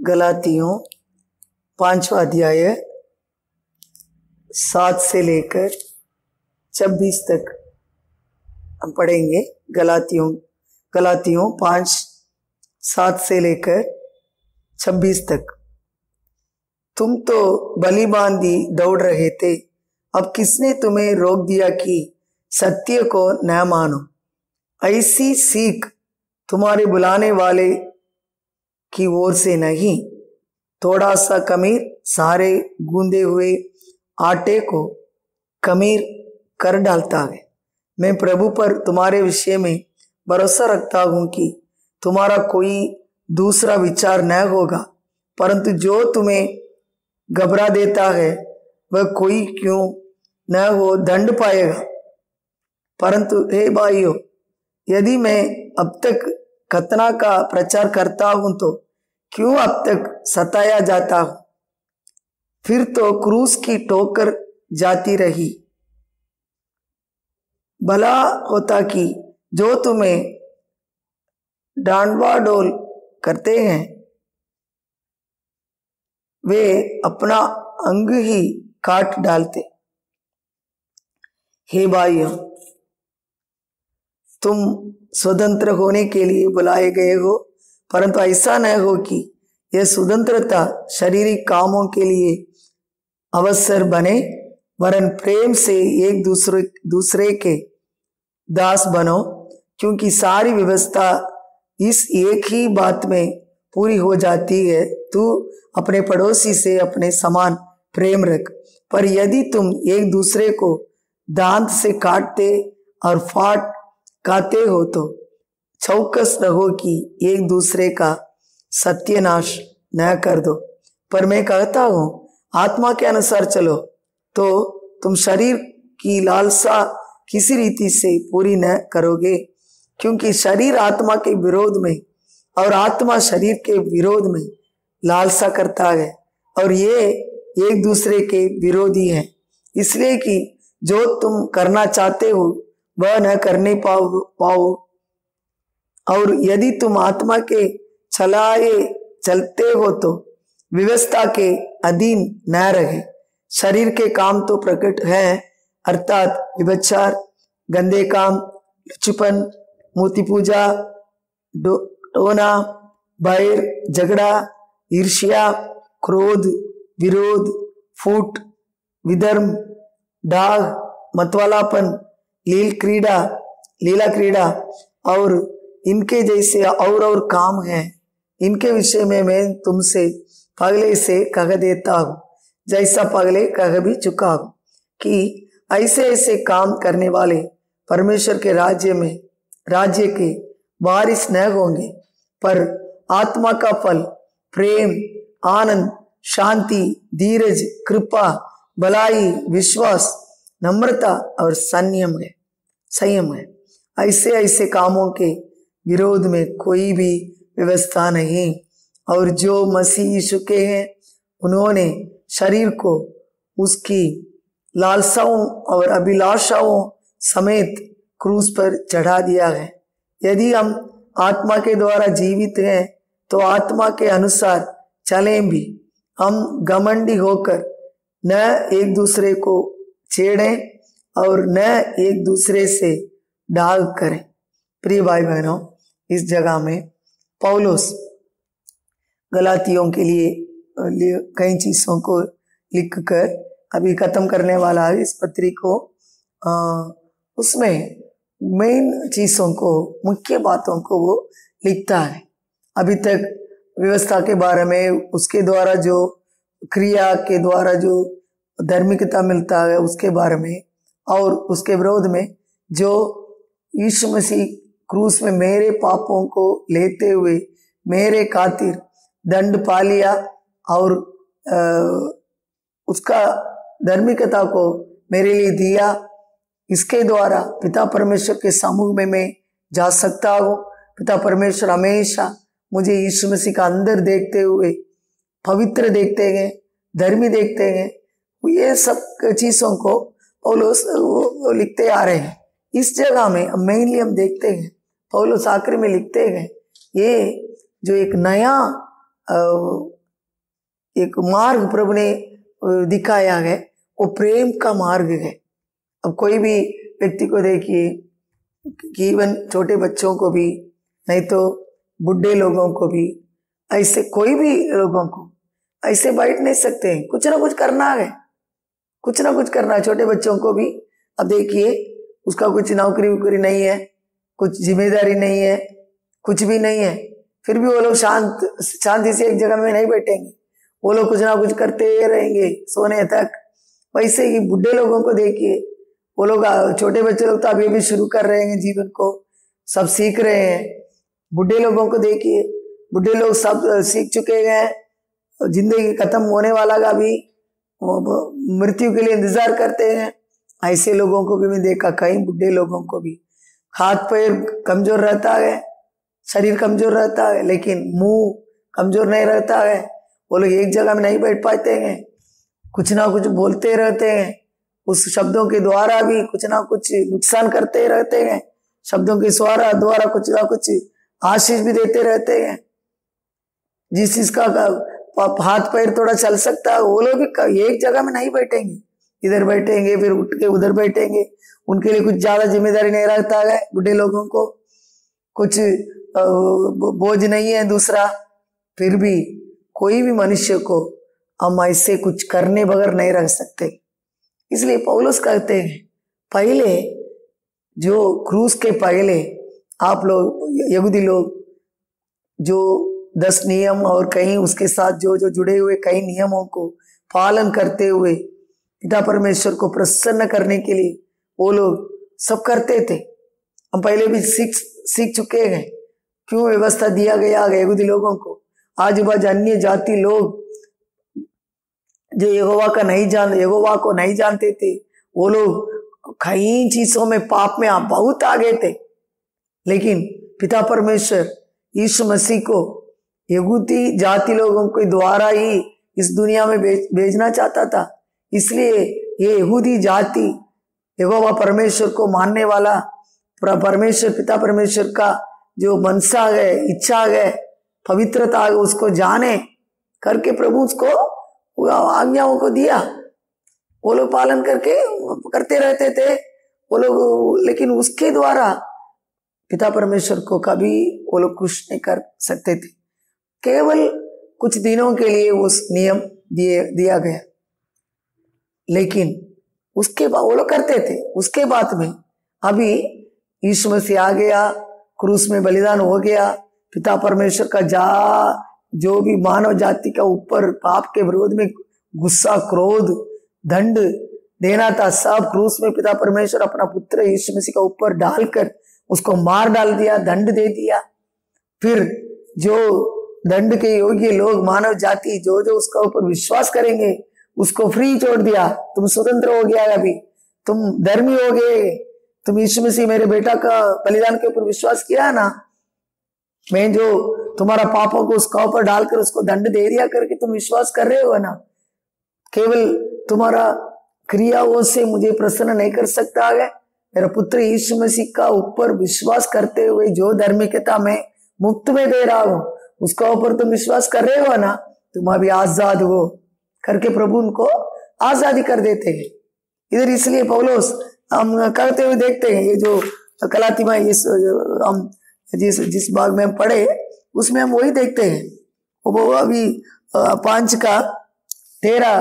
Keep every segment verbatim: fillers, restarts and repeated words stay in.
गलातियों पांचवा अध्याय सात से लेकर छब्बीस तक हम पढ़ेंगे। गलातियों गलातियों पांच सात से लेकर छब्बीस तक। तुम तो बलि बांधी दौड़ रहे थे, अब किसने तुम्हें रोक दिया कि सत्य को न मानो? ऐसी सीख तुम्हारे बुलाने वाले की ओर से नहीं। थोड़ा सा खमीर सारे गूंदे हुए आटे को खमीर कर डालता है। मैं प्रभु पर तुम्हारे विषय में भरोसा रखता हूं कि तुम्हारा कोई दूसरा विचार न होगा, परंतु जो तुम्हें घबरा देता है वह कोई क्यों न हो दंड पाएगा। परंतु हे भाइयों, यदि मैं अब तक खतना का प्रचार करता हूं तो क्यों अब तक सताया जाता हूं? फिर तो क्रूस की ठोकर जाती रही। भला होता कि जो तुम्हें डांडवाडोल करते हैं वे अपना अंग ही काट डालते। हे भाइयों, तुम स्वतंत्र होने के लिए बुलाए गए हो, परंतु ऐसा न हो कि यह स्वतंत्रता शारीरिक कामों के लिए अवसर बने, वरन प्रेम से एक दूसरे दूसरे के दास बनो। क्योंकि सारी व्यवस्था इस एक ही बात में पूरी हो जाती है, तू अपने पड़ोसी से अपने समान प्रेम रख। पर यदि तुम एक दूसरे को दांत से काटते और फाट खाते हो तो चौकस रहो कि एक दूसरे का सत्यानाश न कर दो। पर मैं कहता हूं, आत्मा के अनुसार चलो तो तुम शरीर की लालसा किसी रीति से पूरी न करोगे। क्योंकि शरीर आत्मा के विरोध में और आत्मा शरीर के विरोध में लालसा करता है, और ये एक दूसरे के विरोधी है, इसलिए कि जो तुम करना चाहते हो वह न करने पाओ पाओ और यदि तुम आत्मा के चलाए चलते हो तो व्यवस्था के अधीन न रहे। शरीर के काम तो प्रकट है, अर्थात व्यभिचार, गंदे काम, लुचपन, मूर्ति पूजा, टोना, बैर, झगड़ा, ईर्ष्या, क्रोध, विरोध, फूट, विधर्म, डाग, मतवालापन, लील क्रीड़ा लीला क्रीड़ा और इनके जैसे और और काम हैं। इनके विषय में मैं तुमसे पहले से कह देता हूं, जैसा पहले कह भी चुका हूं, कि ऐसे ऐसे काम करने वाले परमेश्वर के राज्य में राज्य के वारिस न होंगे। पर आत्मा का फल प्रेम, आनंद, शांति, धीरज, कृपा, भलाई, विश्वास, नम्रता और संयम है संयम है ऐसे ऐसे कामों के विरोध में कोई भी व्यवस्था नहीं। और जो मसीह यीशु के हैं, उन्होंने शरीर को उसकी लालसाओं और अभिलाषाओं समेत क्रूस पर चढ़ा दिया है। यदि हम आत्मा के द्वारा जीवित हैं तो आत्मा के अनुसार चलें भी। हम घमंडी होकर न एक दूसरे को छेड़ें और न एक दूसरे से डाग करें। प्रिय भाई बहनों, इस जगह में पौलुस गलातियों के लिए कई चीजों को लिखकर अभी खत्म करने वाला है इस पत्री को। आ, उसमें मेन चीजों को, मुख्य बातों को वो लिखता है। अभी तक व्यवस्था के बारे में, उसके द्वारा जो क्रिया के द्वारा जो धार्मिकता मिलता है उसके बारे में, और उसके विरोध में जो यीशु मसीह क्रूस में मेरे पापों को लेते हुए मेरे खातिर दंड पा लिया और आ, उसका धार्मिकता को मेरे लिए दिया, इसके द्वारा पिता परमेश्वर के समूह में मैं जा सकता हूँ। पिता परमेश्वर हमेशा मुझे यीशु मसीह का अंदर देखते हुए पवित्र देखते हैं, धर्मी देखते हैं। ये सब चीजों को पौलुस वो लिखते आ रहे हैं। इस जगह में मेनली हम देखते हैं पौलुस आखिर में लिखते हैं, ये जो एक नया एक मार्ग प्रभु ने दिखाया है, वो प्रेम का मार्ग है। अब कोई भी व्यक्ति को देखिए कि इवन छोटे बच्चों को भी, नहीं तो बुढ़े लोगों को भी, ऐसे कोई भी लोगों को ऐसे बैठ नहीं सकते हैं, कुछ ना कुछ करना है, कुछ ना कुछ करना है। छोटे बच्चों को भी अब देखिए, उसका कुछ नौकरी वोकरी नहीं है, कुछ जिम्मेदारी नहीं है, कुछ भी नहीं है, फिर भी वो लोग शांत शांति से एक जगह में नहीं बैठेंगे, वो लोग कुछ ना कुछ करते रहेंगे सोने तक। वैसे ही बुढ़े लोगों को देखिए, वो लोग, छोटे बच्चे लोग तो अभी भी शुरू कर रहे हैं जीवन को, सब सीख रहे हैं। बुढ़े लोगों को देखिए, बुढ़े लोग सब सीख चुके हैं, जिंदगी खत्म होने वाला का भी मृत्यु के लिए इंतजार करते हैं। ऐसे लोगों को भी मैं देखा, कई बुढ़े लोगों को भी हाथ पैर कमजोर रहता है, शरीर कमजोर रहता है, लेकिन मुंह कमजोर नहीं रहता है। वो लोग एक जगह में नहीं बैठ पाते हैं, कुछ ना कुछ बोलते रहते हैं, उस शब्दों के द्वारा भी कुछ ना कुछ नुकसान करते रहते हैं, शब्दों के द्वारा द्वारा कुछ ना कुछ आशीष भी देते रहते हैं। जिस जिसका हाथ पैर थोड़ा चल सकता है, वो लोग भी एक जगह में नहीं बैठेंगे, इधर बैठेंगे फिर उठ के उधर बैठेंगे। उनके लिए कुछ ज्यादा जिम्मेदारी नहीं रहता है, बुढ़े लोगों को कुछ बोझ नहीं है दूसरा। फिर भी कोई भी मनुष्य को हम ऐसे कुछ करने बगैर नहीं रख सकते। इसलिए पौलुस कहते हैं, पहले जो क्रूस के पहले आप लोग यहूदी लोग जो दस नियम और कहीं उसके साथ जो जो जुड़े हुए कई नियमों को पालन करते हुए पिता परमेश्वर को प्रसन्न करने के लिए वो लोग सब करते थे। हम पहले भी सीख सीख चुके हैं क्यों व्यवस्था दिया गया यहूदी लोगों को। आजू बाजू अन्य जाति लोग जो यहोवा का नहीं जान यहोवा को नहीं जानते थे, वो लोग कई चीजों में पाप में बहुत आगे थे, लेकिन पिता परमेश्वर यीशु मसीह को यहूदी जाति लोगों के द्वारा ही इस दुनिया में भेजना चाहता था। इसलिए ये यहूदी जाति यहोवा परमेश्वर को मानने वाला परमेश्वर पिता परमेश्वर का जो मनसा है, इच्छा है, पवित्रता है, उसको जाने करके प्रभु उसको आज्ञाओं को दिया। वो लोग पालन करके करते रहते थे वो लोग, लेकिन उसके द्वारा पिता परमेश्वर को कभी वो लोग खुश नहीं कर सकते थे। केवल कुछ दिनों के लिए उस नियम दिए दिया गया, लेकिन उसके बाद वो लोग करते थे। उसके बाद में अभी यीशु मसीह आ गया, क्रूस में बलिदान हो गया, पिता परमेश्वर का जा जो भी मानव जाति का ऊपर पाप के विरोध में गुस्सा, क्रोध, दंड देना था, सब क्रूस में पिता परमेश्वर अपना पुत्र यीशु मसीह का ऊपर डालकर उसको मार डाल दिया, दंड दे दिया। फिर जो दंड के योग्य लोग मानव जाति जो जो उसका ऊपर विश्वास करेंगे उसको फ्री छोड़ दिया। तुम स्वतंत्र हो गया, अभी तुम धर्मी हो गए, तुम यीशु मसीह मेरे बेटा का बलिदान के ऊपर विश्वास किया ना, मैं जो तुम्हारा पापों को उसका ऊपर डालकर उसको दंड दे दिया करके तुम विश्वास कर रहे हो ना, केवल तुम्हारा क्रियाओं से मुझे प्रसन्न नहीं कर सकता है। मेरा पुत्र यीशु मसीह का ऊपर विश्वास करते हुए जो धार्मिकता में मुफ्त में दे रहा हूं उसका ऊपर तुम विश्वास कर रहे हो ना, तुम अभी आजाद हो करके प्रभु उनको आजादी कर देते हैं। इधर इसलिए पौलुस हम करते हुए देखते हैं, ये जो गलाती में इस हम जिस जिस भाग में हम पढ़े उसमें हम वही देखते हैं। वो अभी पांच का तेरह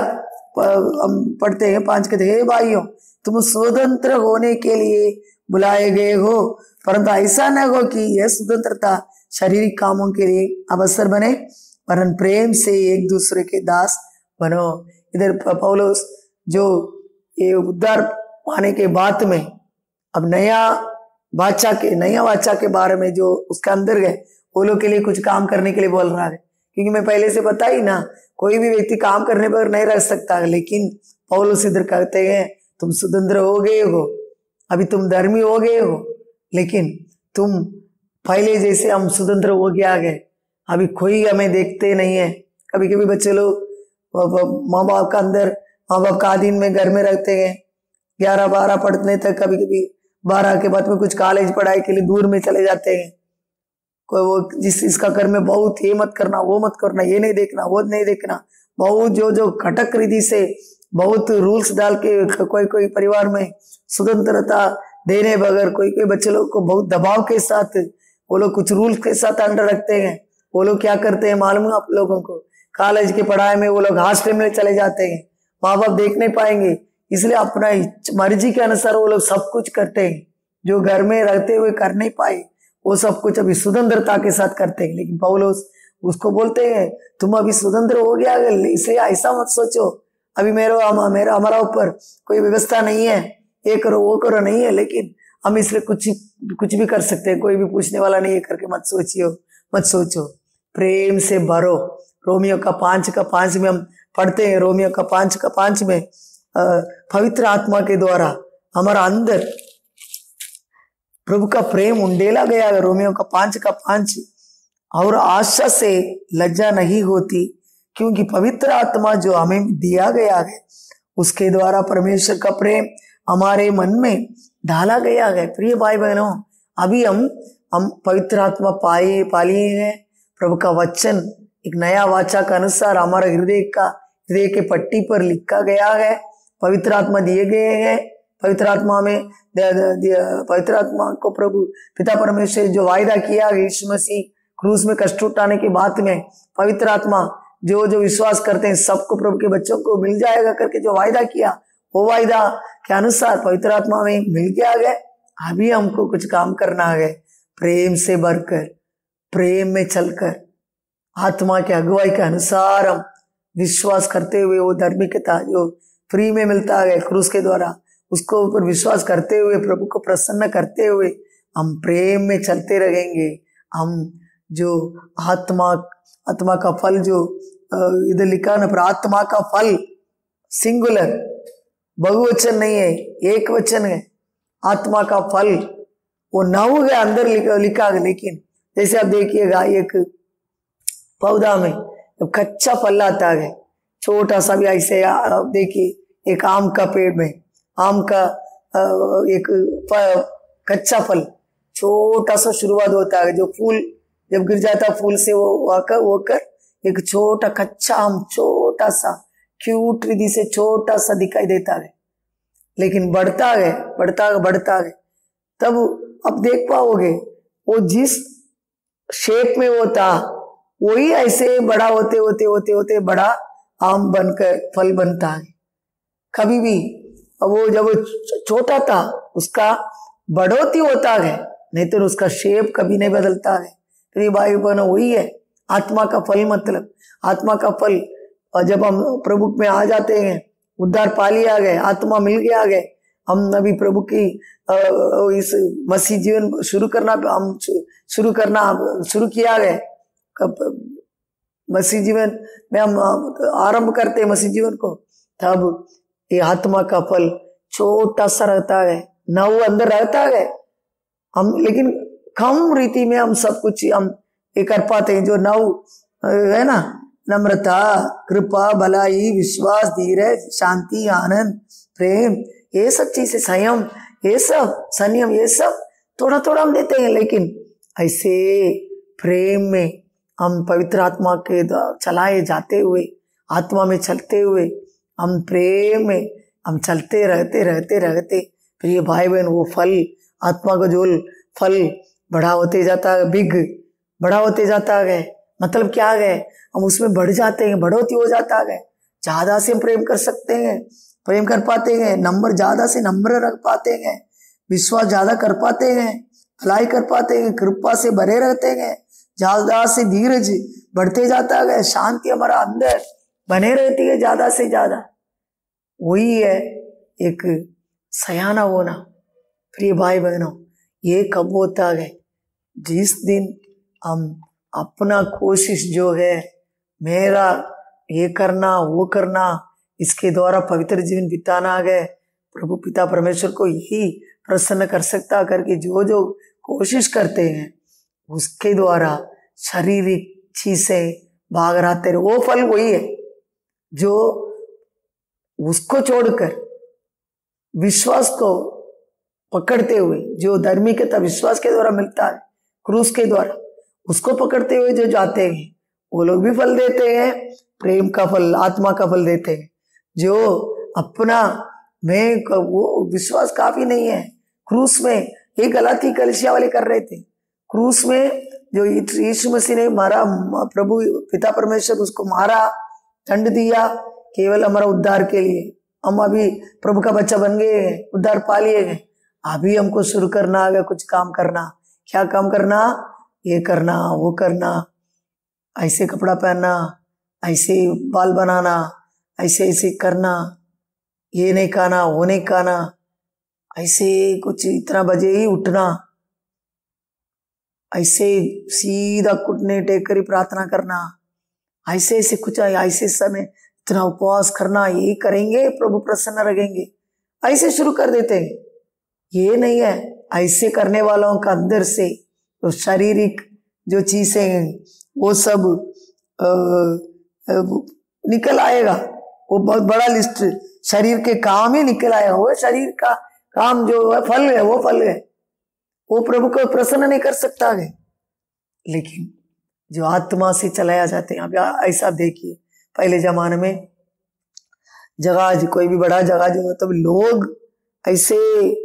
हम पढ़ते हैं, पांच के हे भाइयों, तुम स्वतंत्र होने के लिए बुलाए गए हो, परंतु ऐसा न हो कि यह स्वतंत्रता शारीरिक कामों के लिए अवसर बने, वरन प्रेम से एक दूसरे के दास बनो। इधर पौलुस जो ये उद्धार पाने के बाद में अब नया वाचा के नया वाचा के बारे में जो उसके अंदर गए वो लोग के लिए कुछ काम करने के लिए बोल रहा है। क्योंकि मैं पहले से बता ही ना, कोई भी व्यक्ति काम करने पर नहीं रह सकता, लेकिन पौलुस इधर कहते हैं तुम स्वतंत्र हो गए हो, अभी तुम धर्मी हो गए हो, लेकिन तुम पहले जैसे हम स्वतंत्र हो गया गए, अभी कोई हमें देखते नहीं है। कभी कभी बच्चे लोग माँ बाप का अंदर माँ बाप का अधीन में घर में रहते हैं, ग्यारह बारह पढ़ने तक, कभी कभी बारह के बाद में कुछ कॉलेज पढ़ाई के लिए दूर में चले जाते हैं। कोई वो जिस इसका कर्म में बहुत, ये मत करना, वो मत करना, ये नहीं देखना, वो नहीं देखना, बहुत जो जो कटक रीति से बहुत रूल्स डाल के कोई कोई परिवार में स्वतंत्रता देने बगैर कोई कोई बच्चे लोग को बहुत दबाव के साथ वो लोग कुछ रूल्स के साथ अंडर रखते हैं। वो लोग क्या करते हैं मालूम है आप लोगों को, कॉलेज की पढ़ाई में वो लोग हॉस्टल में चले जाते हैं, माँ बाप देख नहीं पाएंगे, इसलिए अपना मर्जी के अनुसार वो लोग सब कुछ करते हैं। जो घर में रहते हुए कर नहीं पाए वो सब कुछ अभी स्वतंत्रता के साथ करते हैं। लेकिन पौलुस उसको बोलते हैं तुम अभी स्वतंत्र हो गया, इसलिए ऐसा मत सोचो अभी मेरा मेरा हमारा ऊपर कोई व्यवस्था नहीं है, ये करो वो करो नहीं है, लेकिन हम इसलिए कुछ कुछ भी कर सकते हैं, कोई भी पूछने वाला नहीं है करके मत सोचियो मत सोचो। प्रेम से भरो। रोमियो का पांच का पांच में हम पढ़ते हैं, रोमियो का पांच का पांच में पवित्र आत्मा के द्वारा हमारा अंदर प्रभु का प्रेम उंडेला गया है। रोमियो का पांच का पांच, और आशा से लज्जा नहीं होती क्योंकि पवित्र आत्मा जो हमें दिया गया है उसके द्वारा परमेश्वर का प्रेम हमारे मन में डाला गया है। प्रिय भाई बहनों, अभी हम हम पवित्र आत्मा पाए पालिए हैं। प्रभु का वचन एक नया वाचा का अनुसार हमारा हृदय का हृदय के पट्टी पर लिखा गया है। पवित्र आत्मा दिए गए हैं। पवित्र आत्मा में पवित्र आत्मा को प्रभु पिता परमेश्वर जो वायदा किया यीशु मसीह क्रूस में कष्ट उठाने के बाद में पवित्र आत्मा जो जो विश्वास करते हैं सबको प्रभु के बच्चों को मिल जाएगा करके जो वायदा किया, वो वायदा के अनुसार पवित्र आत्मा में मिल गया है। अभी हमको कुछ काम करना है, प्रेम से भरकर, प्रेम में चलकर, आत्मा के अगुवाई के अनुसार हम विश्वास करते हुए वो धार्मिकता जो फ्री में मिलता है क्रूस के द्वारा, उसको ऊपर विश्वास करते हुए प्रभु को प्रसन्न करते हुए हम प्रेम में चलते रहेंगे। हम जो आत्मा आत्मा का फल जो इधर लिखा ना, पर आत्मा का फल सिंगुलर, बहुवचन नहीं है, एक वचन है। आत्मा का फल वो नौ है अंदर लिखा लिखा है। लेकिन जैसे आप देखिएगा एक पौधा में जब कच्चा फल आता है छोटा सा भी, ऐसे देखिए एक आम का पेड़ में आम का एक कच्चा फल छोटा सा शुरुआत होता है, जो फूल जब गिर जाता है फूल से वो आकर वो कर एक छोटा कच्चा आम छोटा सा क्यूट रिधि से छोटा सा दिखाई देता है, लेकिन बढ़ता है बढ़ता है बढ़ता है तब अब देख पाओगे वो जिस शेप में वो था वही ऐसे बड़ा होते होते होते होते बड़ा आम बनकर फल बनता है। कभी भी वो जब छोटा था उसका बढ़ोती होता है, नहीं तो उसका शेप कभी नहीं बदलता है। तो ये भाई बहनों वही है आत्मा का फल। मतलब आत्मा का फल, और जब हम प्रभु में आ जाते हैं, उद्धार पा लिया गए, आत्मा मिल गया गए, हम अभी प्रभु की इस मसीह जीवन शुरू करना हम शुरू करना शुरू किया गए, मसीह जीवन में हम आरंभ करते हैं मसीह जीवन को, तब ये आत्मा का फल छोटा सा रहता है, ना वो अंदर रहता है हम, लेकिन कम रीति में हम सब कुछ हम ये कर पाते हैं। जो नौ है ना, नम्रता, कृपा, भलाई, विश्वास, धीरज, शांति, आनंद, प्रेम, ये सब चीजें, संयम, ये सब संयम, ये सब थोड़ा थोड़ा हम देते हैं। लेकिन ऐसे प्रेम में हम पवित्र आत्मा के चलाए जाते हुए, आत्मा में चलते हुए, हम प्रेम में हम चलते रहते रहते रहते फिर ये भाई बहन वो फल आत्मा का जो फल बड़ा होते जाता है, बिग बड़ा होते जाता है। मतलब क्या है, हम उसमें बढ़ जाते हैं, बढ़ोती हो जाता है। ज्यादा से हम प्रेम कर सकते हैं, प्रेम कर पाते हैं, नंबर ज्यादा से नंबर रख पाते हैं, विश्वास ज्यादा कर पाते हैं, भलाई कर पाते हैं, कृपा से भरे रहते हैं, ज्यादा से धीरज बढ़ते जाता है, शांति हमारा अंदर बने रहती है ज्यादा से ज्यादा। वही है एक सयाना होना। प्रिय भाई बहनों, ये कब होता है, जिस दिन हम अपना कोशिश जो है मेरा ये करना वो करना इसके द्वारा पवित्र जीवन बिताना है, प्रभु पिता परमेश्वर को यही प्रसन्न कर सकता करके जो जो कोशिश करते हैं उसके द्वारा शारीरिक चीजें भाग रहते रहे, वो फल वही है जो उसको छोड़कर विश्वास को पकड़ते हुए जो धार्मिकता विश्वास के द्वारा मिलता है, क्रूस के द्वारा, उसको पकड़ते हुए जो जाते हैं वो लोग भी फल देते हैं, प्रेम का फल, आत्मा का फल देते हैं। जो अपना मैं वो विश्वास काफी नहीं है। क्रूस में ये गलाती कलीसिया वाले कर रहे थे। क्रूस में जो यीशु मसीह ने मारा, प्रभु पिता परमेश्वर उसको मारा, दंड दिया केवल हमारा उद्धार के लिए। हम अभी प्रभु का बच्चा बन गए, उद्धार पा लिए गए। अभी हमको शुरू करना आ गया कुछ काम करना। क्या काम करना? ये करना, वो करना, ऐसे कपड़ा पहनना, ऐसे बाल बनाना, ऐसे ऐसे करना, ये नहीं खाना, वो नहीं खाना, ऐसे कुछ इतना बजे ही उठना, ऐसे सीधा घुटने टेक कर ही प्रार्थना करना, ऐसे ऐसे कुछ ऐसे समय इतना उपवास करना, यही करेंगे प्रभु प्रसन्न रहेंगे, ऐसे शुरू कर देते हैं। ये नहीं है। ऐसे करने वालों का अंदर से तो शारीरिक जो चीजें हैं वो सब आ, आ, निकल आएगा। वो बहुत बड़ा लिस्ट शरीर के काम ही निकल आएगा। वो शरीर का काम जो है फल है, वो फल है, वो प्रभु को प्रसन्न नहीं कर सकता है। लेकिन जो आत्मा से चलाया जाते हैं, अब ऐसा देखिए, पहले जमाने में जगह, कोई भी बड़ा जगह जो है तो लोग ऐसे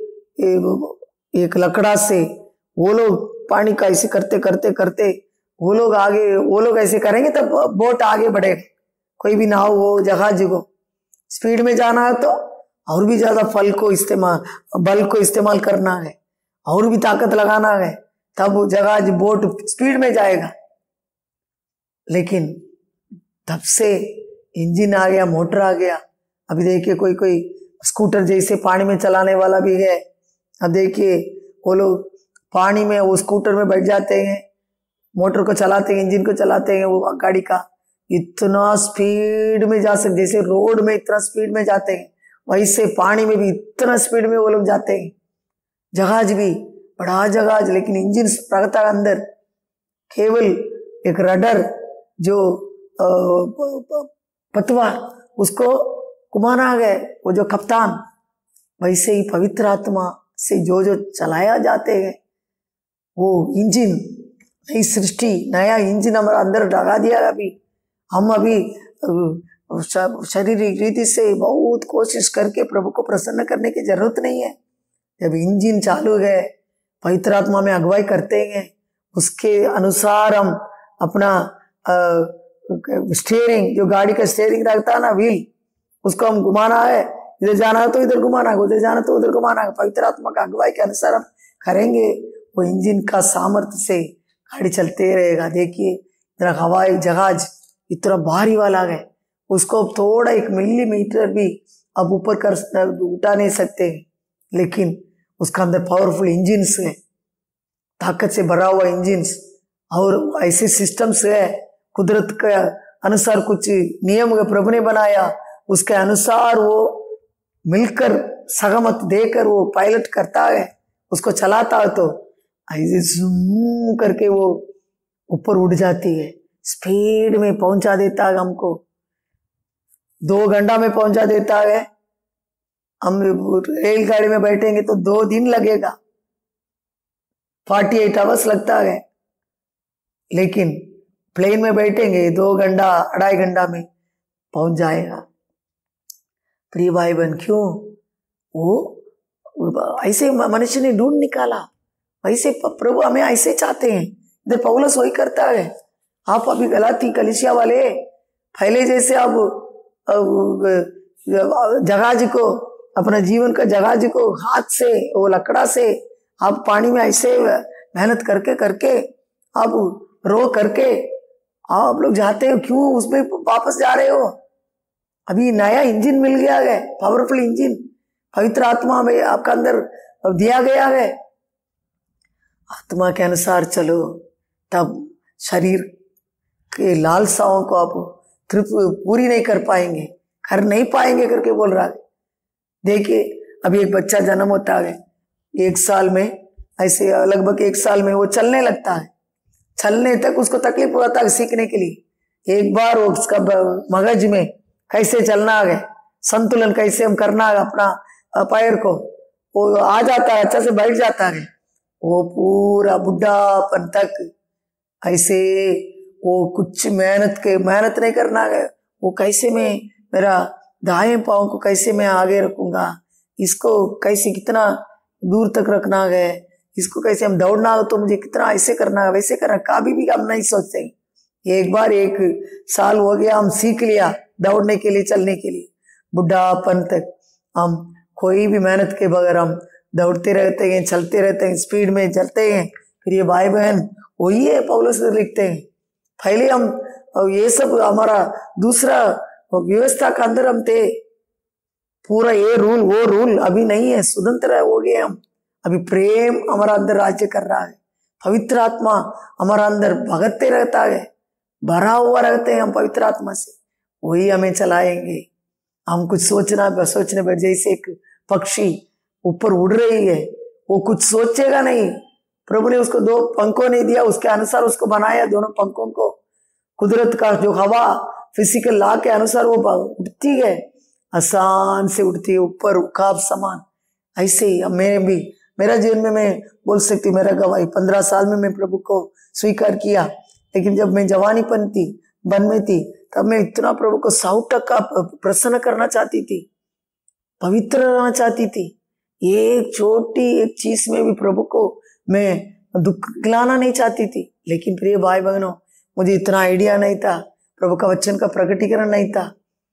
एक लकड़ा से वो लोग पानी का ऐसे करते करते करते वो लोग आगे, वो लोग ऐसे करेंगे तब बोट आगे बढ़ेगा। कोई भी नाव हो, जहाज को स्पीड में जाना है तो और भी ज्यादा फल को इस्तेमाल, बल को इस्तेमाल करना है, और भी ताकत लगाना है, तब वो जहाज, बोट स्पीड में जाएगा। लेकिन तब से इंजन आ गया, मोटर आ गया। अभी देखिए कोई कोई स्कूटर जैसे पानी में चलाने वाला भी है। अब देखिए वो लोग पानी में, वो स्कूटर में बैठ जाते हैं, मोटर को चलाते हैं, इंजन को चलाते हैं, वो गाड़ी का इतना स्पीड में जा सकते, जैसे रोड में इतना स्पीड में जाते हैं वैसे पानी में भी इतना स्पीड में वो लोग जाते हैं। जहाज भी, बड़ा जहाज, लेकिन इंजन रखता है अंदर, केवल एक रडर जो पतवार उसको घुमाना गए, वो जो कप्तान। वैसे ही पवित्र आत्मा से जो जो चलाया जाते हैं वो इंजन, नई सृष्टि, नया इंजन हमारा अंदर लगा दिया। अभी हम अभी शारीरिक रीति से बहुत कोशिश करके प्रभु को प्रसन्न करने की जरूरत नहीं है। जब इंजन चालू है, पवित्र आत्मा में अगुवाई करते हैं, उसके अनुसार हम अपना स्टीयरिंग, जो गाड़ी का स्टीयरिंग रखता है ना, व्हील, उसको हम घुमाना है, इधर जाना है तो इधर घुमाना है, उधर जाना तो उधर घुमाना है। पवित्र आत्मा का अगुवाई के अनुसार हम करेंगे, वो इंजन का सामर्थ्य से गाड़ी चलते रहेगा। देखिए इतना हवाई जहाज इतना भारी वाला है, उसको थोड़ा एक मिलीमीटर भी अब ऊपर कर उठा नहीं सकते, लेकिन उसका अंदर पावरफुल इंजन है, ताकत से भरा हुआ इंजन, और ऐसे सिस्टम्स है। कुदरत के अनुसार कुछ नियम प्रभु ने बनाया, उसके अनुसार वो मिलकर सहमत देकर वो पायलट करता है, उसको चलाता है, तो ऐसे जूम करके वो ऊपर उड़ जाती है, स्पीड में पहुंचा देता है हमको, दो घंटा में पहुंचा देता है। हम रेलगाड़ी में बैठेंगे तो दो दिन लगेगा, फोर्टी एट आवर्स लगता है, लेकिन प्लेन में बैठेंगे दो घंटा अढ़ाई घंटा में पहुंच जाएगा। प्रिय भाई बहन, क्यों? वो ऐसे मनुष्य ने ढूंढ निकाला, वैसे प्रभु हमें ऐसे चाहते हैं। इधर पौलुस वही करता है। आप अभी गलाती कलीसिया वाले पहले जैसे अब जहाज को, अपना जीवन का जहाज को हाथ से, वो लकड़ा से आप पानी में ऐसे मेहनत करके करके आप रो करके आप लोग जाते हो, क्यों उसमें वापस जा रहे हो? अभी नया इंजन मिल गया है, पावरफुल इंजन पवित्र आत्मा में आपका अंदर दिया गया है। आत्मा के अनुसार चलो, तब शरीर के लालसाओं को आप तृप्ति पूरी नहीं कर पाएंगे, कर नहीं पाएंगे करके बोल रहा है। देखिए अभी एक बच्चा जन्म होता है, एक साल में, ऐसे लगभग एक साल में वो चलने लगता है। चलने तक उसको तकलीफ होता है सीखने के लिए। एक बार वो उसका मगज में कैसे चलना है, संतुलन कैसे हम करना है अपना पैर को, वो आ जाता है, अच्छा से बैठ जाता है। वो पूरा बुढ़ापन तक ऐसे वो कुछ मेहनत के मेहनत नहीं करना है, वो कैसे मैं मेरा दाएं पाँव को कैसे मैं आगे रखूंगा, इसको कैसे कितना दूर तक रखना है, इसको कैसे हम दौड़ना हो तो मुझे कितना ऐसे करना है वैसे करना, कभी भी हम नहीं सोचते। एक बार एक साल हो गया हम सीख लिया दौड़ने के लिए चलने के लिए, बुढ़ापन तक हम कोई भी मेहनत के बगैर हम दौड़ते रहते हैं, चलते रहते हैं, स्पीड में चलते हैं। फिर ये भाई बहन वही है पौलुस लिखते हैं, पहले हम ये सब हमारा दूसरा व्यवस्था का अंदर हम थे, पूरा ये रूल वो रूल अभी नहीं है, स्वतंत्र हो गए हम। अभी प्रेम हमारा अंदर राज्य कर रहा है, पवित्र आत्मा हमारा अंदर भगतते रहता है, भरा हुआ रहते हैं हम पवित्र आत्मा से, वही हमें चलाएंगे। हम कुछ सोचना सोचने पर जैसे एक पक्षी ऊपर उड़ रही है, वो कुछ सोचेगा नहीं, प्रभु ने उसको दो पंखों नहीं दिया, उसके अनुसार उसको बनाया, दोनों पंखों को कुदरत का जो हवा फिजिकल लॉ के अनुसार वो उड़ती है, आसान से उड़ती है ऊपर उखाब समान। ऐसे ही मैं भी मेरा जीवन में मैं बोल सकती हूँ, मेरा गवाही पंद्रह साल में मैं प्रभु को स्वीकार किया, लेकिन जब मैं जवानी पन थी बन में थी तब मैं इतना प्रभु को सौ टका प्रसन्न करना चाहती थी, पवित्र रहना चाहती थी। एक छोटी एक चीज में भी प्रभु को मैं दुख खिलाना नहीं चाहती थी। लेकिन प्रिय भाई बहनों, मुझे इतना आइडिया नहीं था, प्रभु का वचन का प्रकटीकरण नहीं था।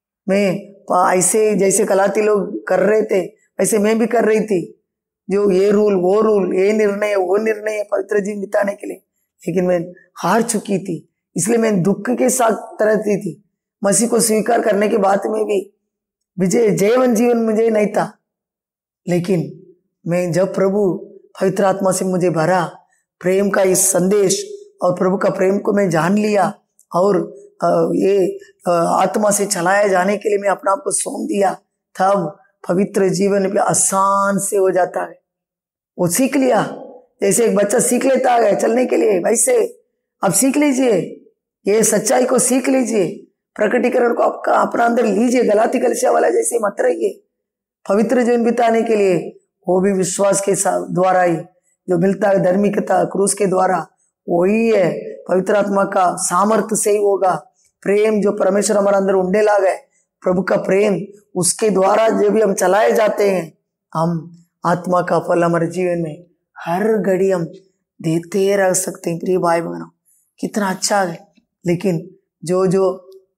मैं ऐसे जैसे गलाती लोग कर रहे थे वैसे मैं भी कर रही थी, जो ये रूल वो रूल, ये निर्णय वो निर्णय पवित्र जीवन बिताने के लिए, लेकिन मैं हार चुकी थी, इसलिए मैं दुख के साथ रहती थी। मसीह को स्वीकार करने के बाद में भी विजय जयवन जीवन मुझे नहीं था, लेकिन मैं जब प्रभु पवित्र आत्मा से मुझे भरा, प्रेम का इस संदेश और प्रभु का प्रेम को मैं जान लिया और ये आत्मा से चलाया जाने के लिए मैं अपना आप को सौंप दिया, तब पवित्र जीवन पे आसान से हो जाता है। वो सीख लिया, जैसे एक बच्चा सीख लेता है चलने के लिए, वैसे अब सीख लीजिए, ये सच्चाई को सीख लीजिए, प्रकटीकरण को आपका अपना अंदर लीजिए। गलाती कलीसिया वाला जैसे मत रहिए, पवित्र जीवन बिताने के लिए वो भी विश्वास के द्वारा ही जो मिलता है, धार्मिकता क्रूस के द्वारा, वही है पवित्र आत्मा का सामर्थ्य से ही होगा। प्रेम जो परमेश्वर हमारे अंदर उंडे ला गए, प्रभु का प्रेम, उसके द्वारा जो भी हम चलाए जाते हैं, हम आत्मा का फल हमारे जीवन में हर घड़ी हम देते रह सकते हैं। प्रिय भाई बहनों, कितना अच्छा है। लेकिन जो जो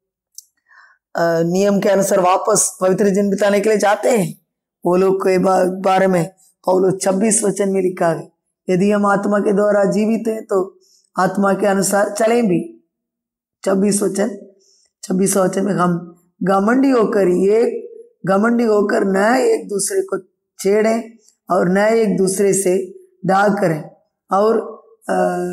नियम के अनुसार वापस पवित्र जीवन बिताने के लिए जाते हैं, वो लोग के बारे में पौलुस छब्बीस वचन में लिखा है, यदि हम आत्मा के द्वारा जीवित हैं तो आत्मा के अनुसार चलें भी। छब्बीस वचन छब्बीस वचन में, हम घमंडी होकर एक घमंडी होकर न एक दूसरे को छेड़ें और न एक दूसरे से दाग करें। और आ,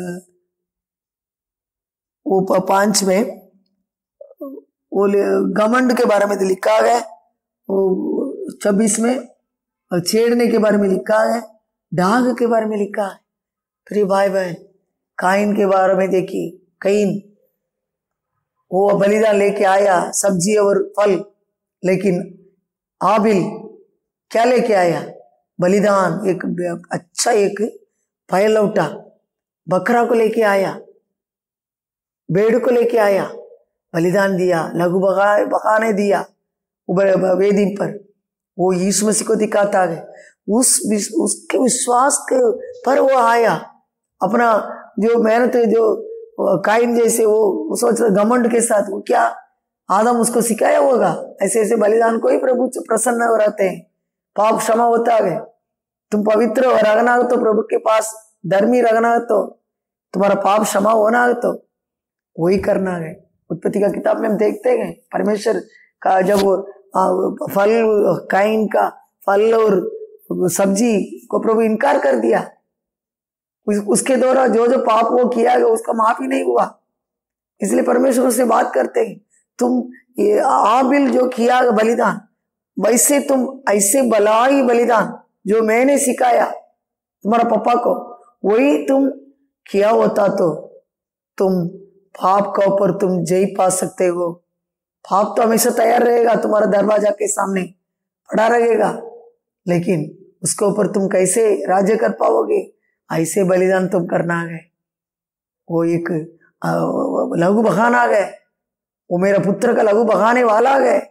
वो पांच में वो घमंड के बारे में लिखा है, वो छब्बीस में और छेड़ने के बारे में लिखा है, दाग के बारे में लिखा है। फिर भाई बहन, काइन के बारे में देखिए, काइन वो बलिदान लेके आया, सब्जी और फल, लेकिन आबिल क्या लेके आया? बलिदान, एक अच्छा एक पहलौटा बकरा को लेके आया, भेड़ को लेके आया, बलिदान दिया, लघु बका बकाने दिया वेदी पर। वो यीशु मसीह को दिखाता है, उस उसके विश्वास के पर वो आया, अपना जो मेहनत जो काइन जैसे वो सोच घमंड के साथ, वो क्या आदम उसको सिखाया होगा, ऐसे ऐसे बलिदान को ही प्रभु प्रसन्न हो रहते हैं, पाप क्षमा होता है। तुम पवित्र हो रखना हो तो प्रभु के पास, धर्मी रखना हो तो तुम्हारा पाप क्षमा होना हो तो वही करना है। उत्पत्ति का किताब में हम देखते हैं, परमेश्वर का जब फल, काइन का फल और सब्जी को प्रभु इनकार कर दिया, उस, उसके द्वारा जो जो पाप वो किया गया उसका माफ ही नहीं हुआ। इसलिए परमेश्वर से बात करते हैं, तुम ये आबिल जो किया बलिदान, वैसे तुम ऐसे बलाई बलिदान जो मैंने सिखाया तुम्हारा पापा को, वही तुम किया होता तो तुम पाप का ऊपर तुम जय पा सकते हो। पाप तो हमेशा तैयार रहेगा, तुम्हारा दरवाजा के सामने पड़ा रहेगा, लेकिन उसके ऊपर तुम कैसे राज्य कर पाओगे? ऐसे बलिदान तुम करना है। वो एक लघु बखान आ गए, वो मेरा पुत्र का लघु बखाने वाला आ गए,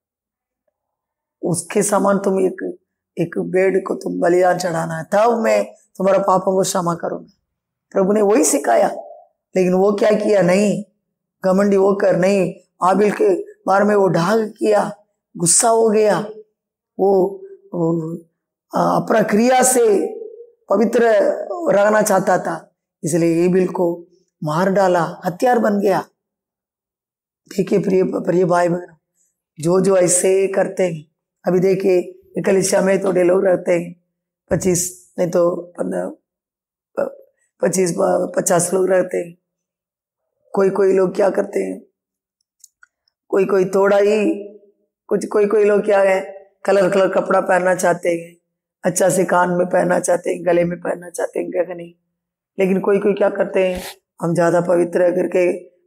उसके समान तुम एक एक बेड को तुम बलिदान चढ़ाना है, तब मैं तुम्हारा पापों को क्षमा करूंगा। प्रभु ने वही सिखाया। लेकिन वो क्या किया, नहीं, घमंडी होकर नहीं, आबिल के बारे में वो ढाग किया, गुस्सा हो गया, वो, वो अपना क्रिया से पवित्र रहना चाहता था, इसलिए एबिल को मार डाला, हथियार बन गया। देखिए प्रिय प्रिय भाई बहन, जो जो ऐसे करते हैं, अभी देखिए कलीसिया में थोड़े लोग रहते हैं, पच्चीस नहीं तो पच्चीस पचास लोग रहते हैं। कोई कोई लोग क्या करते हैं, कोई कोई थोड़ा ही कुछ, कोई कोई लोग क्या है, कलर कलर कपड़ा पहनना चाहते हैं, अच्छा से कान में पहनना चाहते हैं, गले में पहनना चाहते हैं, क्या नहीं। लेकिन कोई कोई क्या करते हैं, हम ज्यादा पवित्र करके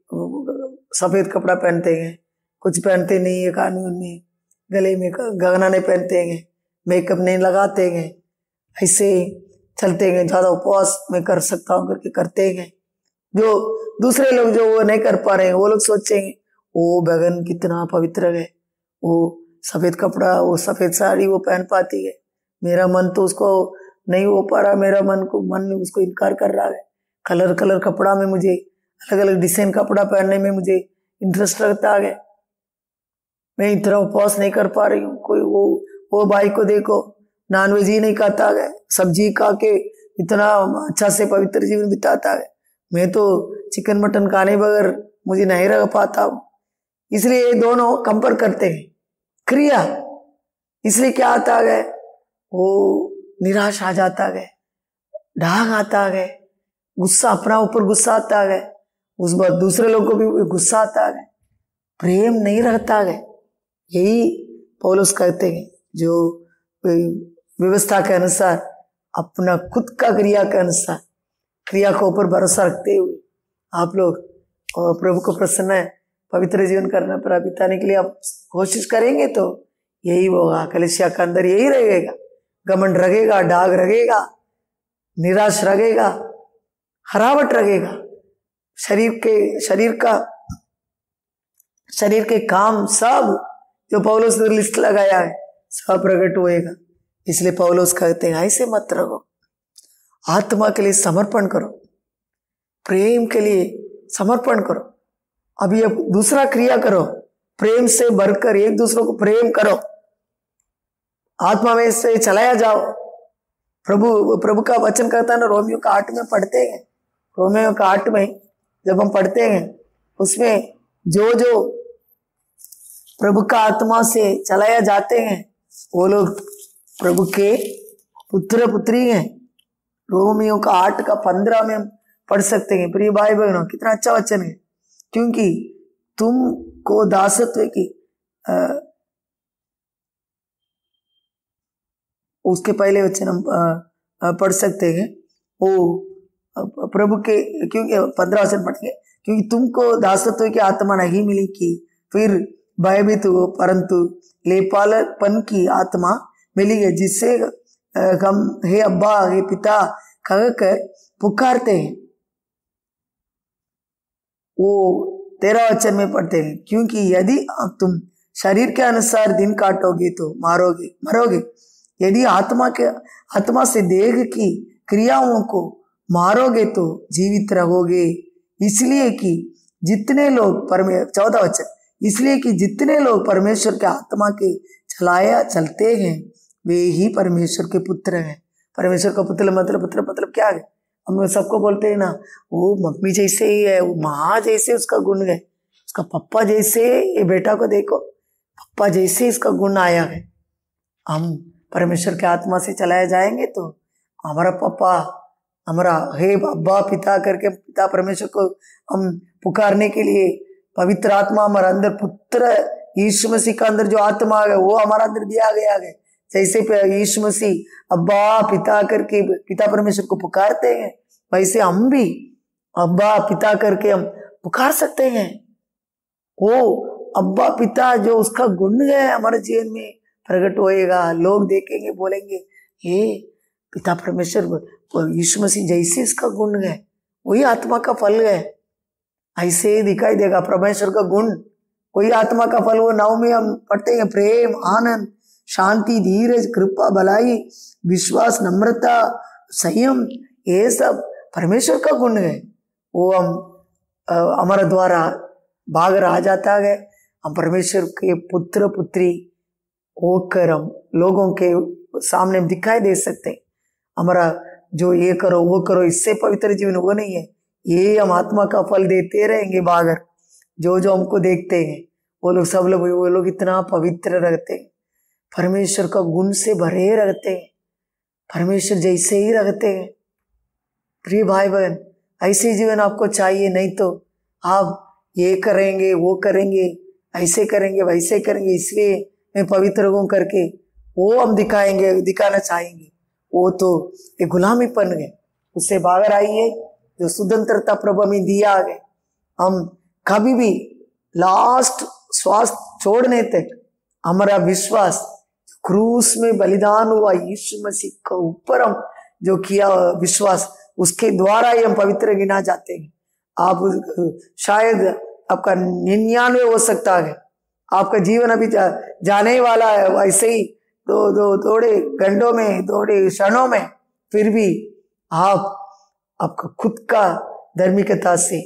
सफेद कपड़ा पहनते हैं, कुछ पहनते नहीं है, कान में गले में गहना नहीं पहनते हैं, मेकअप नहीं लगाते हैं, ऐसे चलते हैं, ज्यादा उपवास में कर सकता हूँ करके करते हैं। जो दूसरे लोग जो वो नहीं कर पा रहे हैं, वो लोग सोचेंगे वो बहन कितना पवित्र है, वो सफेद कपड़ा, वो सफेद साड़ी वो पहन पाती है, मेरा मन तो उसको नहीं हो पा रहा, मेरा मन को मन उसको इनकार कर रहा है। कलर कलर कपड़ा में मुझे, अलग अलग डिजाइन कपड़ा पहनने में मुझे इंटरेस्ट रखता है, मैं इतना उपवास नहीं कर पा रही हूँ। कोई वो वो भाई को देखो, नॉनवेज ही नहीं खाता है, सब्जी खा के इतना अच्छा से पवित्र जीवन बिताता है, मैं तो चिकन मटन खाने बगैर मुझे नहीं रह पाता हूँ। इसलिए ये दोनों कंपेयर करते हैं क्रिया, इसलिए क्या आता है, वो निराश आ जाता है, ढाग आता है, गुस्सा अपना ऊपर गुस्सा आता है, उस बार दूसरे लोग को भी गुस्सा आता है, प्रेम नहीं रहता है। यही पौलुस कहते हैं, जो व्यवस्था के अनुसार अपना खुद का क्रिया के अनुसार क्रिया के ऊपर भरोसा रखते हुए आप लोग और प्रभु को प्रसन्न पवित्र जीवन करना पर बिताने के लिए आप कोशिश करेंगे तो यही होगा। कलीसिया के अंदर यही रहेगा, घमंड रहेगा, डाग रहेगा, निराश रहेगा, हरावट रहेगा, शरीर के शरीर का शरीर के काम सब जो पौलुस ने लिस्ट लगाया है सब प्रकट होएगा। इसलिए पौलुस कहते हैं ऐसे मत रहो, आत्मा के लिए समर्पण करो, प्रेम के लिए समर्पण करो। अभी अब दूसरा क्रिया करो, प्रेम से भरकर एक दूसरे को प्रेम करो, आत्मा में से चलाया जाओ। प्रभु प्रभु का वचन कहता है ना, रोमियो का आठ में पढ़ते हैं, रोमियो का आठ में जब हम पढ़ते हैं उसमें जो जो प्रभु का आत्मा से चलाया जाते हैं वो लोग प्रभु के पुत्र पुत्री हैं। रोमियो का आठ का पंद्रह में हम पढ़ सकते हैं। प्रिय भाई बहनों, कितना अच्छा वचन है, क्योंकि तुमको दासत्व की आ, उसके पहले वचन हम आ, आ, पढ़ सकते हैं, वो प्रभु के, क्योंकि पंद्रह वचन पढ़ेंगे, क्योंकि तुमको दासत्व की आत्मा नहीं मिली कि फिर भयभीत हो, परंतु लेपालपन की आत्मा मिली है, जिससे हम हे अब्बा हे पिता कहकर पुकारते हैं। वो तेरह वचन में पढ़ते हैं, क्योंकि यदि तुम शरीर के अनुसार दिन काटोगे तो मारोगे मरोगे, यदि आत्मा के आत्मा से देह की क्रियाओं को मारोगे तो जीवित रहोगे। इसलिए कि जितने लोग परमे चौदह वचन इसलिए कि जितने लोग परमेश्वर के आत्मा के चलाया चलते हैं वे ही परमेश्वर के पुत्र हैं। परमेश्वर का पुत्र मतलब पुत्र मतलब क्या है, हम सबको बोलते हैं ना, वो मम्मी जैसे ही है, वो माँ जैसे उसका गुण है, उसका पप्पा जैसे, ये बेटा को देखो पप्पा जैसे इसका गुण आया है। हम परमेश्वर के आत्मा से चलाए जाएंगे तो हमारा पप्पा, हमारा हे अब्बा पिता करके पिता परमेश्वर को हम पुकारने के लिए पवित्र आत्मा हमारा अंदर, पुत्र यीशु मसीह का अंदर जो आत्मा है वो हमारा अंदर दिया गया है। जैसे यीशु मसीह अब्बा पिता करके पिता परमेश्वर को पुकारते हैं, वैसे हम भी अब्बा पिता करके हम पुकार सकते हैं। वो अब्बा पिता जो उसका गुण है हमारे जीवन में प्रकट होएगा। लोग देखेंगे, बोलेंगे ये पिता परमेश्वर यीशु मसीह जैसे इसका गुण है, वही आत्मा का फल है, ऐसे ही दिखाई देगा परमेश्वर का गुण। वही आत्मा का फल, वो नौ में हम पढ़ते हैं, प्रेम, आनंद, शांति, धीरज, कृपा, भलाई, विश्वास, नम्रता, संयम, ये सब परमेश्वर का गुण है। वो हम हमारा द्वारा भाग आ जाता है, हम परमेश्वर के पुत्र पुत्री होकर हम लोगों के सामने दिखाई दे सकते हैं। हमारा जो ये करो वो करो, इससे पवित्र जीवन वो नहीं है, ये हम आत्मा का फल देते रहेंगे। बागर जो जो हमको देखते हैं वो लोग, सब लोग वो लोग इतना पवित्र रहते हैं, परमेश्वर का गुण से भरे रहते हैं, परमेश्वर जैसे ही रहते हैं। प्रिय भाई बहन, ऐसे जीवन आपको चाहिए, नहीं तो आप ये करेंगे वो करेंगे, ऐसे करेंगे वैसे करेंगे, इसलिए मैं पवित्र हूं करके वो हम दिखाएंगे, दिखाना चाहेंगे, वो तो एक गुलामीपन है। उससे बाहर आइए, जो स्वतंत्रता प्रभु हमें दिया है, हम कभी भी लास्ट श्वास छोड़ने तक हमारा विश्वास क्रूस में बलिदान हुआ यीशु मसीह का ऊपर हम जो किया विश्वास, उसके द्वारा ही हम पवित्र गिना जाते हैं। आप शायद आपका निन्यानवे हो सकता है, आपका जीवन अभी जा, जाने वाला है, वैसे ही दो दो थोड़े घंटों में, थोड़े क्षणों में, फिर भी आप आपका खुद का धार्मिकता से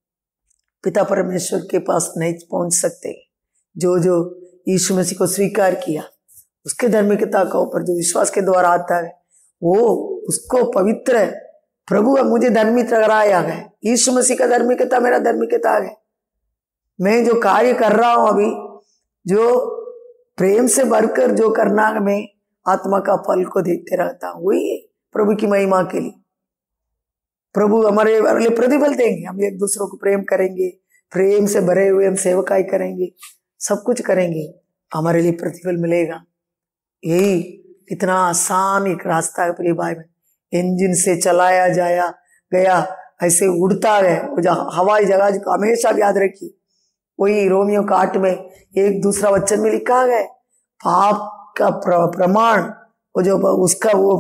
पिता परमेश्वर के पास नहीं पहुंच सकते। जो जो यीशु मसीह को स्वीकार किया, उसके धार्मिकता का ऊपर जो विश्वास के द्वारा आता है, वो उसको पवित्र है। प्रभु मुझे धर्मी ठहराया है, यीशु मसीह का धार्मिकता मेरा धार्मिकता है। मैं जो कार्य कर रहा हूं अभी, जो प्रेम से भरकर जो करना, मैं आत्मा का फल को देखते रहता हूं, वही है प्रभु की महिमा के लिए। प्रभु हमारे लिए प्रतिफल देंगे, हम एक दूसरों को प्रेम करेंगे, प्रेम से भरे हुए हम सेवकाई करेंगे, सब कुछ करेंगे, हमारे लिए प्रतिफल मिलेगा। यही कितना आसान एक रास्ता है प्रिय भाई बहन। इंजन से चलाया जाया गया ऐसे उड़ता है, हवाई जहाज को हमेशा याद रखिए। वही रोमियो का आठ में एक दूसरा वचन में लिखा है, पाप का प्रमाण, वो जो उसका वो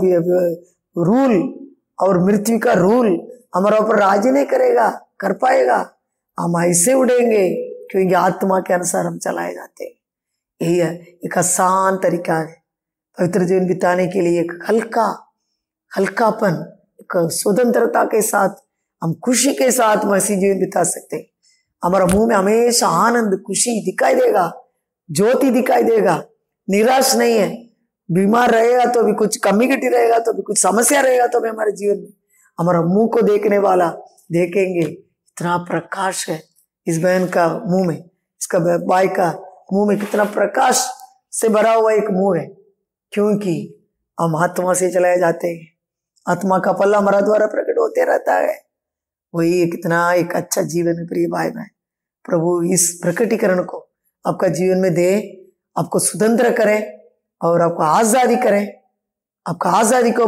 रूल और मृत्यु का रूल हमारा ऊपर राज नहीं करेगा, कर पाएगा। हम ऐसे उड़ेंगे क्योंकि आत्मा के अनुसार हम चलाए जाते हैं। यही है एक आसान तरीका है पवित्र जीवन बिताने के लिए। एक हल्का हल्कापन, एक स्वतंत्रता के साथ हम खुशी के साथ मसीह जीवन बिता सकते हैं। हमारा मुंह में हमेशा आनंद, खुशी दिखाई देगा, ज्योति दिखाई देगा, निराश नहीं है। बीमार रहेगा तो भी कुछ कम्युनिटी रहेगा, तो भी कुछ समस्या रहेगा, तो भी हमारे जीवन में हमारा मुंह को देखने वाला देखेंगे इतना प्रकाश है इस बहन का मुंह में, इसका भाई का मुंह में कितना प्रकाश से भरा हुआ एक मुंह है, क्योंकि हम आत्मा से चलाए जाते हैं। आत्मा का फल हमारा द्वारा प्रकट होते रहता है। वही कितना एक अच्छा जीवन है प्रिय भाई बहन। प्रभु इस प्रकटीकरण को आपका जीवन में दे, आपको स्वतंत्र करें और आपको आजादी करें। आपका आजादी को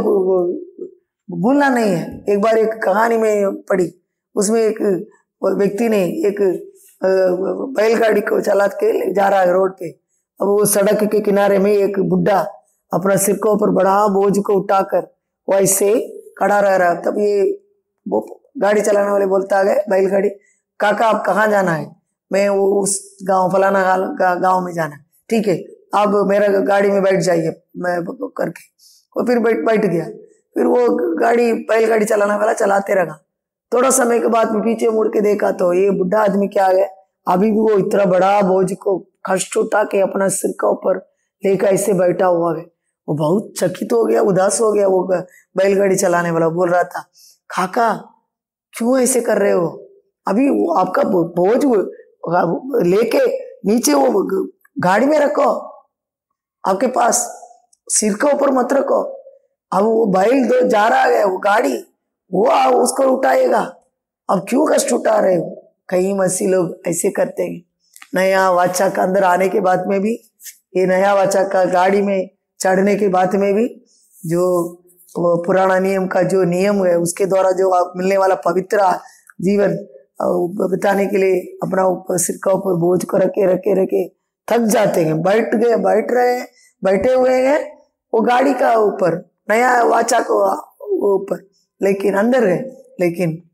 भूलना नहीं है। एक बार एक कहानी में पढ़ी, उसमें एक व्यक्ति ने एक बैलगाड़ी को चला के जा रहा है रोड पे। अब वो सड़क के किनारे में एक बुढ़ा अपना सिर के ऊपर बड़ा बोझ को उठाकर वैसे खड़ा रह रहा। तब ये वो गाड़ी चलाने वाले बोलता है बैलगाड़ी, काका आप कहाँ जाना है? मैं वो उस गांव फलाना गांव में जाना। ठीक है, आप मेरा गाड़ी में बैठ जाइए, मैं करके वो फिर बैठ बैठ गया। फिर वो गाड़ी बैलगाड़ी चलाने वाला चलाते रहा। थोड़ा समय के बाद पीछे मुड़ के देखा तो ये बुढ़ा आदमी क्या है, अभी भी वो इतना बड़ा बोझ को कष्ट उठा के अपना सिर का ऊपर लेकर ऐसे बैठा हुआ है। वो बहुत चकित हो गया, उदास हो गया। वो बैलगाड़ी चलाने वाला बोल रहा था, काका क्यों ऐसे कर रहे हो? अभी वो आपका बोझ लेके नीचे वो गाड़ी में रखो, आपके पास सिर के ऊपर मत रखो। अब वो बैल दो जा रहा है, वो गाड़ी वो उसको उठाएगा, अब क्यों कष्ट उठा रहे हो? कई मसीह लोग ऐसे करते हैं। नया वाचा का अंदर आने के बाद में भी, ये नया वाचा का गाड़ी में चढ़ने के बाद में भी, जो पुराना नियम का जो नियम है उसके द्वारा जो मिलने वाला पवित्र जीवन बिताने के लिए अपना ऊपर सिर का ऊपर बोझ को रखे रखे रखे थक जाते हैं। बैठ गए बैठ रहे हैं बैठे हुए हैं वो गाड़ी का ऊपर, नया वाचा को ऊपर, लेकिन अंदर है, लेकिन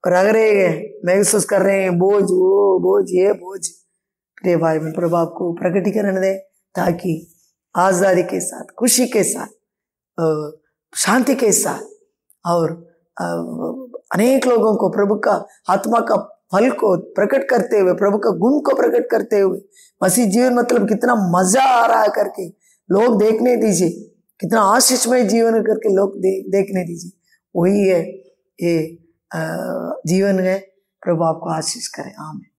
रग रहे हैं, महसूस कर रहे हैं बोझ, वो बोझ, ये बोझ, प्रिय भाई बहन प्रभु आपको प्रकटीकरण दे, ताकि आजादी के साथ, खुशी के साथ, शांति के साथ और अनेक लोगों को प्रभु का आत्मा का फल को प्रकट करते हुए, प्रभु का गुण को प्रकट करते हुए, मसीह जीवन मतलब कितना मजा आ रहा है करके लोग देखने दीजिए, कितना आशीषमय जीवन करके लोग दे, देखने दीजिए। वही है ये जीवन है। प्रभु आपको आशीष करे। आमीन।